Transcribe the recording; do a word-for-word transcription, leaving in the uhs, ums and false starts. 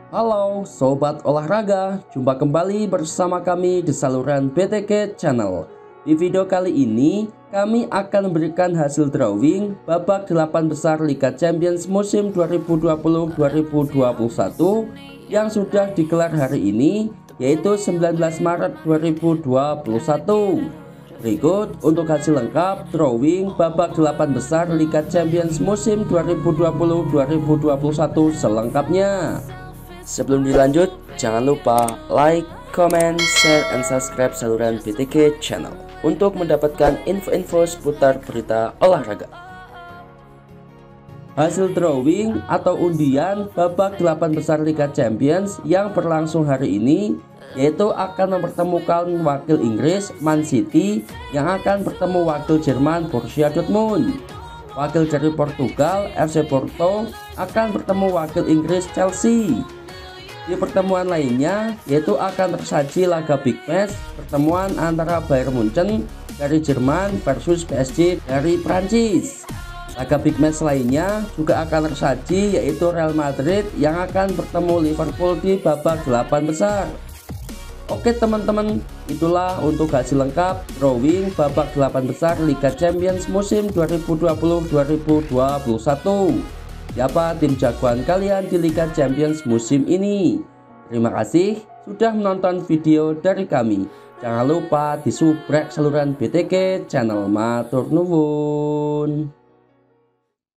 Halo Sobat Olahraga, jumpa kembali bersama kami di saluran B T K Channel. Di video kali ini, kami akan memberikan hasil drawing babak delapan besar Liga Champions musim dua ribu dua puluh dua ribu dua puluh satu yang sudah digelar hari ini, yaitu sembilan belas Maret dua ribu dua puluh satu. Berikut untuk hasil lengkap drawing babak delapan besar Liga Champions musim dua ribu dua puluh dua ribu dua puluh satu selengkapnya. Sebelum dilanjut, jangan lupa like, comment, share, and subscribe saluran B T K Channel untuk mendapatkan info-info seputar berita olahraga. Hasil drawing atau undian babak delapan besar Liga Champions yang berlangsung hari ini, yaitu akan mempertemukan wakil Inggris Man City yang akan bertemu wakil Jerman Borussia Dortmund. Wakil dari Portugal F C Porto akan bertemu wakil Inggris Chelsea. Di pertemuan lainnya, yaitu akan tersaji laga big match pertemuan antara Bayern Munchen dari Jerman versus P S G dari Prancis. Laga big match lainnya juga akan tersaji, yaitu Real Madrid yang akan bertemu Liverpool di babak delapan besar. Oke teman-teman, itulah untuk hasil lengkap drawing babak delapan besar Liga Champions musim dua ribu dua puluh dua ribu dua puluh satu. Siapa tim jagoan kalian di Liga Champions musim ini? Terima kasih sudah menonton video dari kami. Jangan lupa di subscribe saluran B T K Channel. Matur nuwun.